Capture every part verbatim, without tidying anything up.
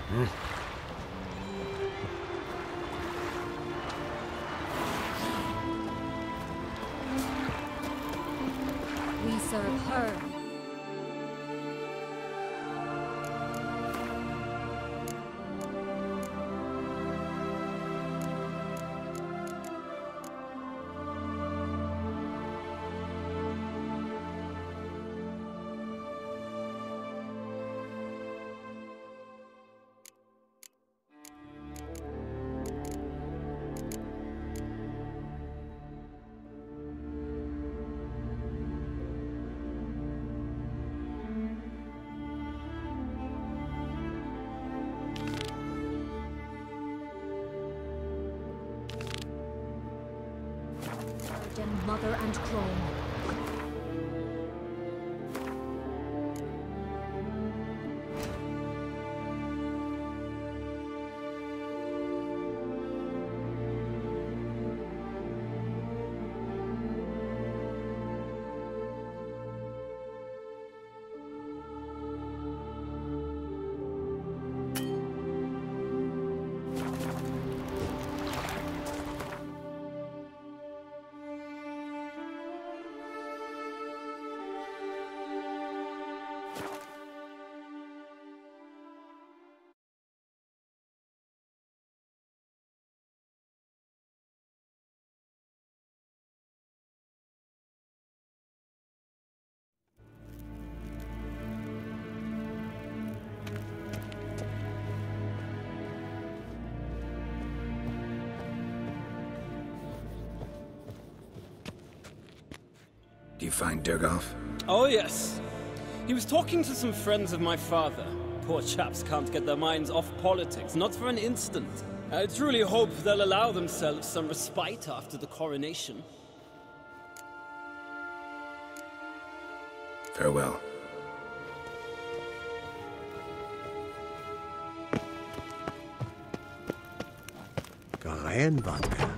Hmm. We serve her. Mother and crone. Do you find Durgoff? Oh, yes. He was talking to some friends of my father. Poor chaps can't get their minds off politics, not for an instant. I truly hope they'll allow themselves some respite after the coronation. Farewell. Karayan vodka.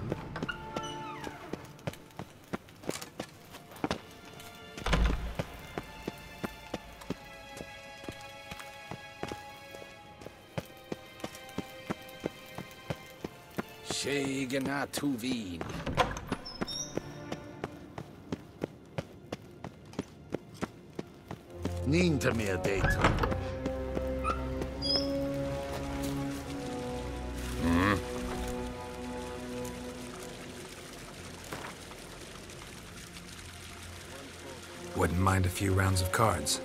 Shegana Tuvin. Ninta me a date. Hmm? Wouldn't mind a few rounds of cards.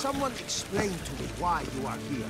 someone explain to me why you are here?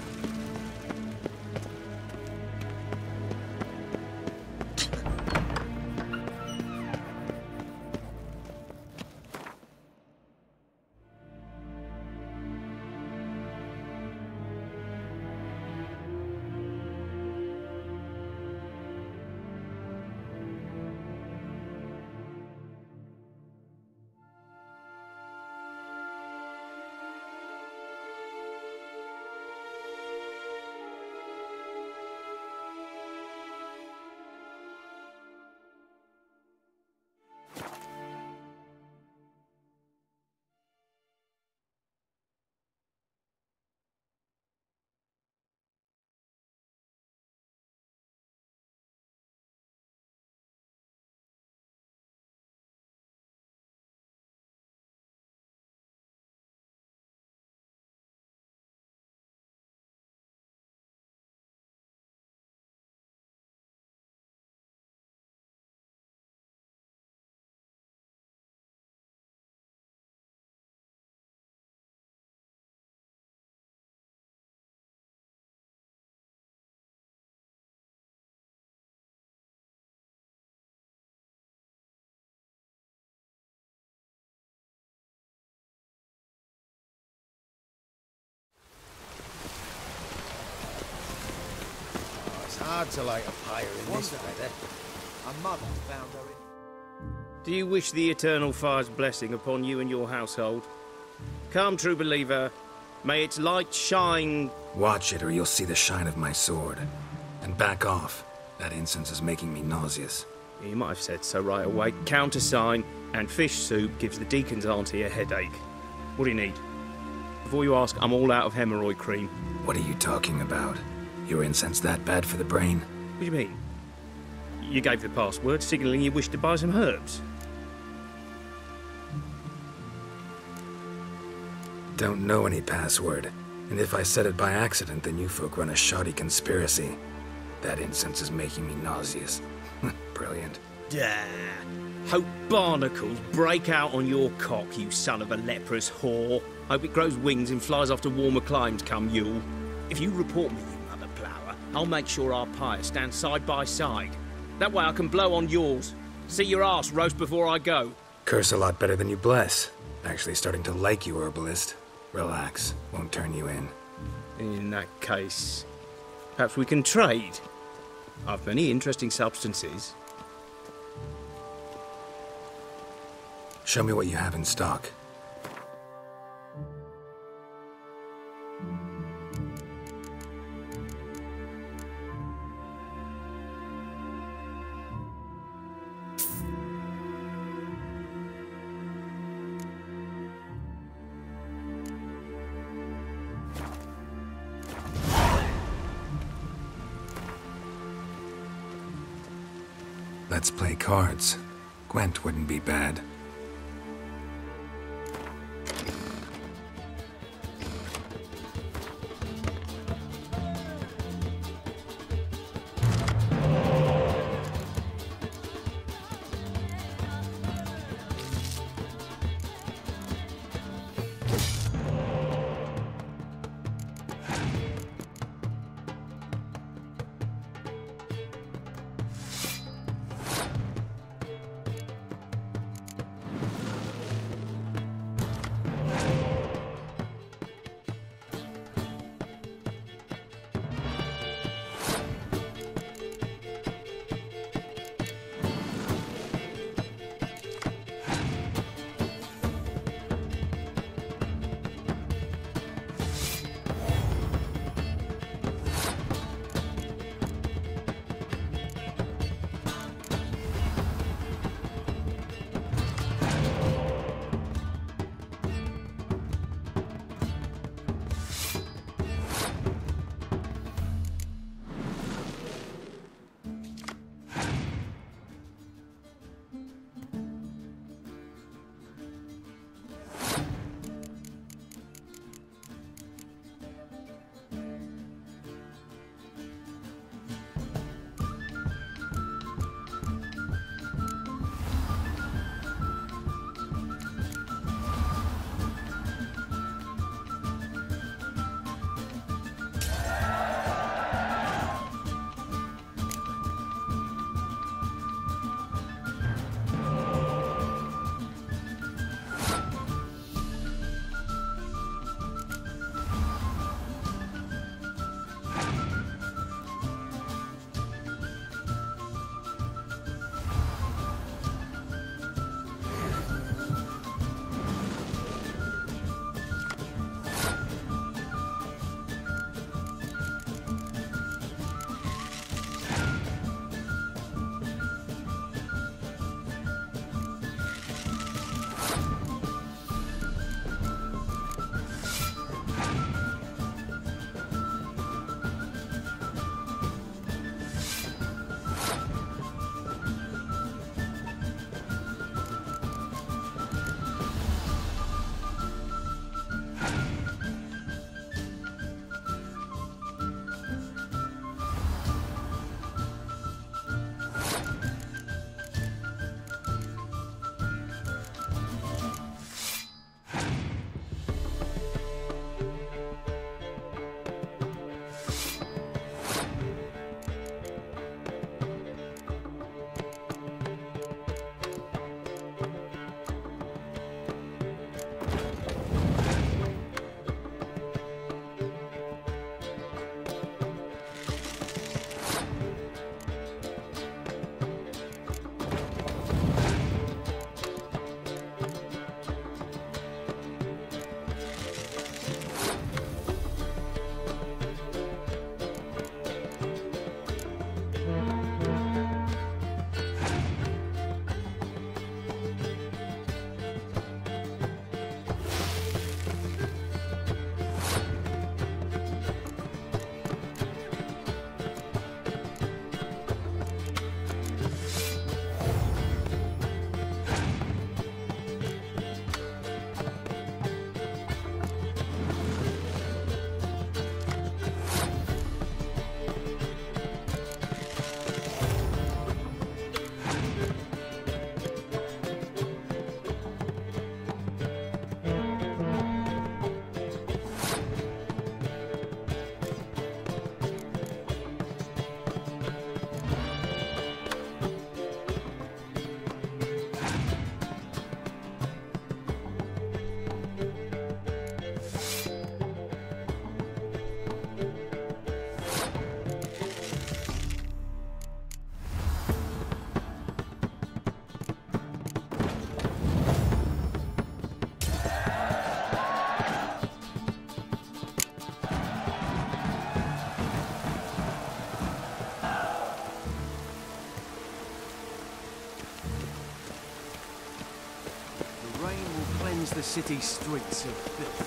Hard to light a fire in this weather. A mother found her in... Do you wish the Eternal Fire's blessing upon you and your household? Come, true believer. May its light shine... Watch it or you'll see the shine of my sword. And back off. That incense is making me nauseous. You might have said so right away. Countersign and fish soup gives the deacon's auntie a headache. What do you need? Before you ask, I'm all out of hemorrhoid cream. What are you talking about? Your incense that bad for the brain? What do you mean? You gave the password, signalling you wished to buy some herbs. Don't know any password. And if I said it by accident, then you folk run a shoddy conspiracy. That incense is making me nauseous. Brilliant. Duh. Hope barnacles break out on your cock, you son of a leprous whore. Hope it grows wings and flies off to warmer climes come Yule. If you report me, you mother plower, I'll make sure our pyres stand side by side. That way I can blow on yours. See your ass roast before I go. Curse a lot better than you bless. Actually starting to like you, herbalist. Relax. Won't turn you in. In that case, perhaps we can trade. I've many interesting substances. Show me what you have in stock. Let's play cards. Gwent wouldn't be bad. the city streets of filth.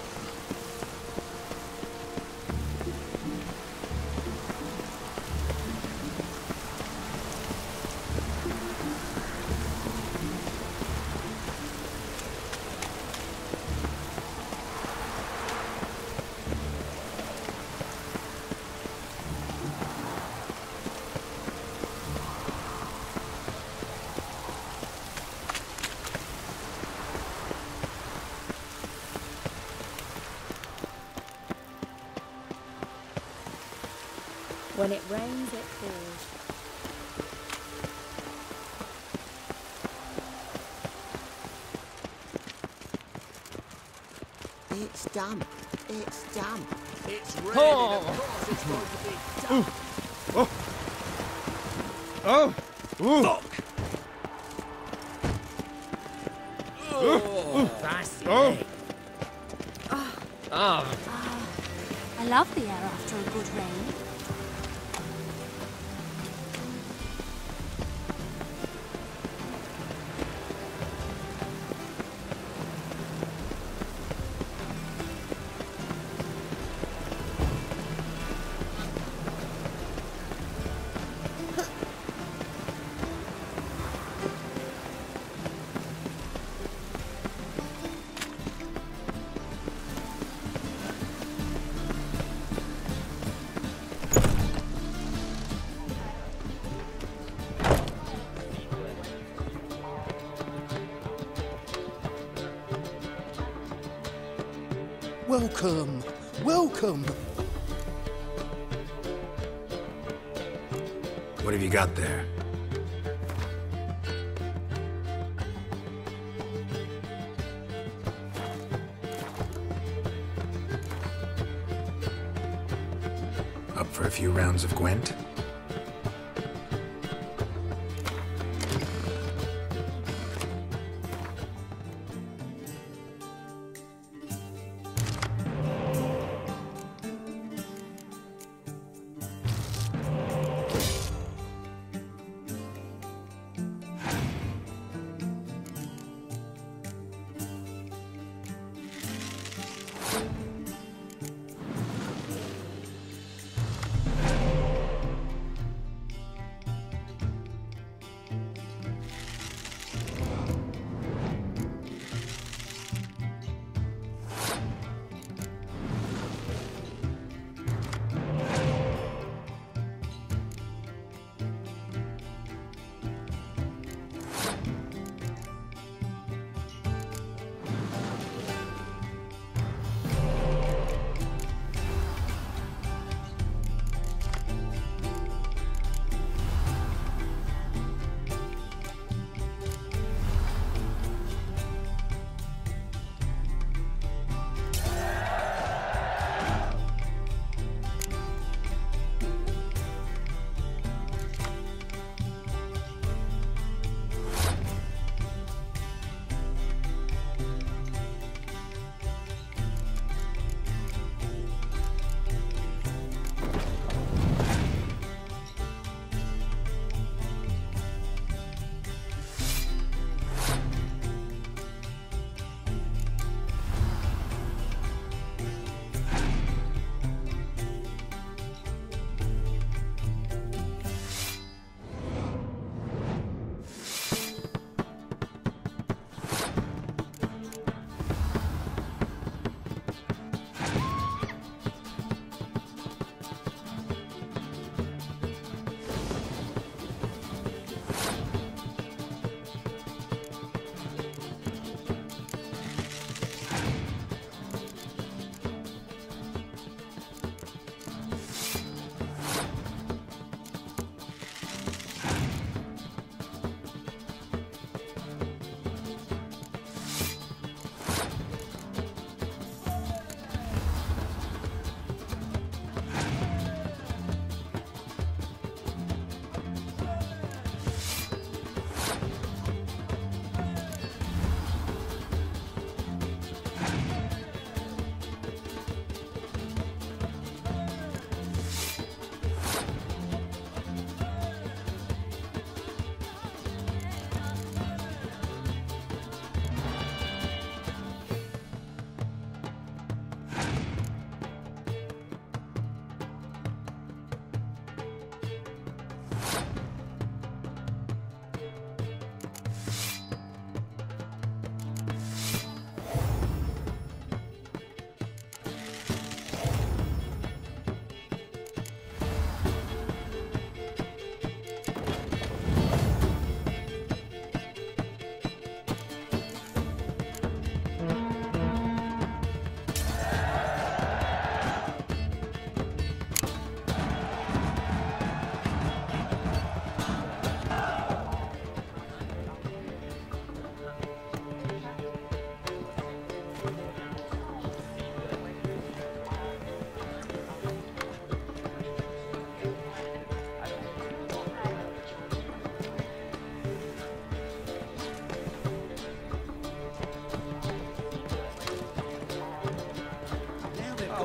When it rains, it pours. It's damp. It's damp. It's raining, of course it's going to be damp. Oh! Ooh. Oh. That's Oh. it. Ah. I love the air after a good rain. Welcome, welcome. What have you got there? Up for a few rounds of Gwent?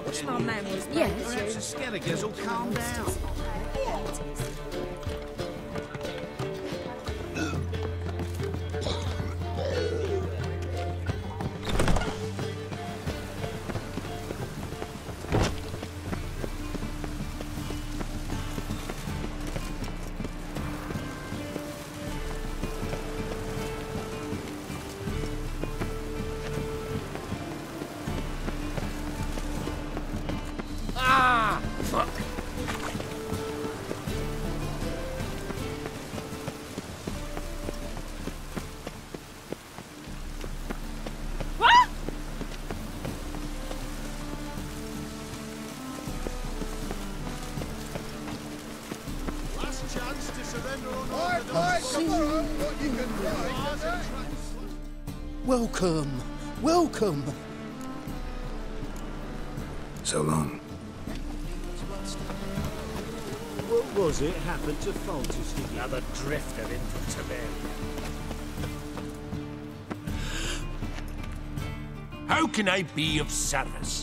What's my man was Yes. Perhaps a scaregaz will calm down. Ah! Fuck. What? Last chance to surrender on Right, right, tomorrow, what you can find, Welcome, welcome. So long. What was it happened to Francis? Another drift of infantry. How can I be of service?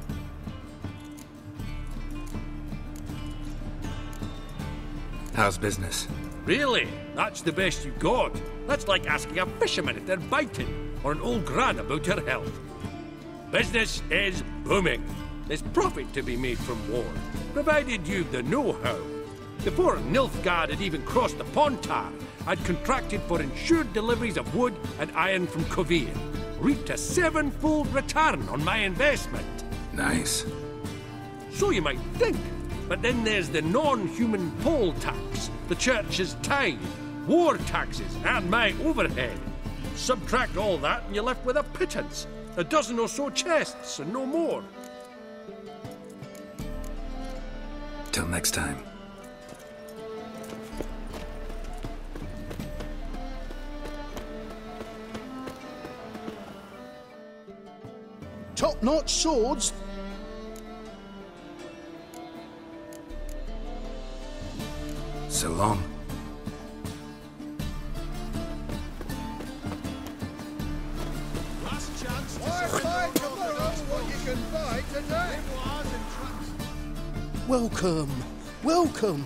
How's business? Really? That's the best you got? That's like asking a fisherman if they're biting, or an old gran about her health. Business is booming. There's profit to be made from war, provided you've the know-how. Before Nilfgaard had even crossed the Pontar, I'd contracted for insured deliveries of wood and iron from Covian, reaped a sevenfold return on my investment. Nice. So you might think, but then there's the non-human poll tax, the church's tithe, war taxes, and my overhead. Subtract all that and you're left with a pittance, a dozen or so chests and no more. Till next time. Top-notch swords. So long. Last chance to Right, surrender right, on tomorrow, what you can buy today. memoirs and tracks. Welcome, welcome.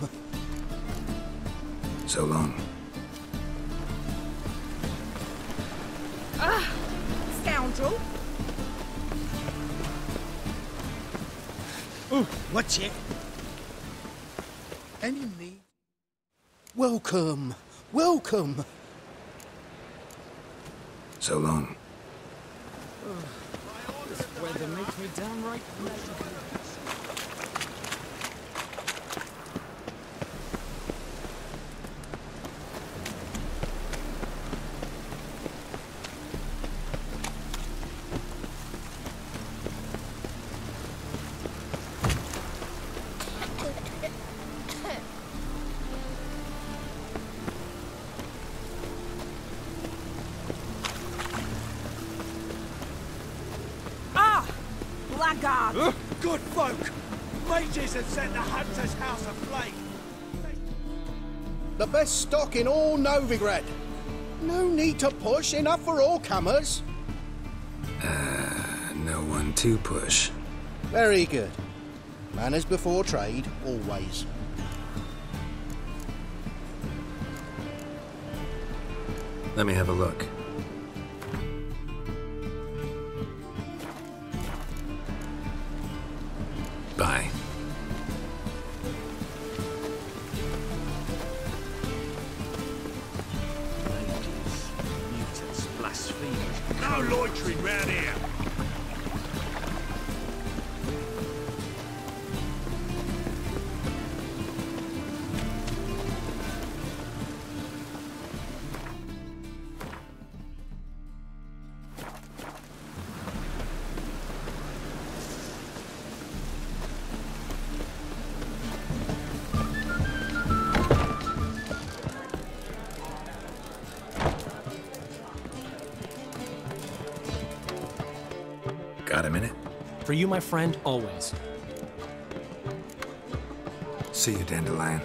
So long. Ah, scoundrel. Ooh, what's it? Any need? Welcome, welcome. So long. This weather makes me downright Ah, blackguard. Uh, good folk! Mages have set the hunter's house aflame. The best stock in all Novigrad. No need to push, enough for all comers. Uh, no one to push. Very good. Manners before trade, always. Let me have a look. Bye. Mages, mutants, blasphemers. No loitering round here! Got a minute? For you, my friend, always. See you, Dandelion.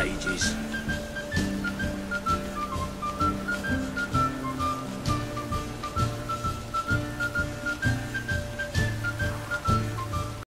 ages.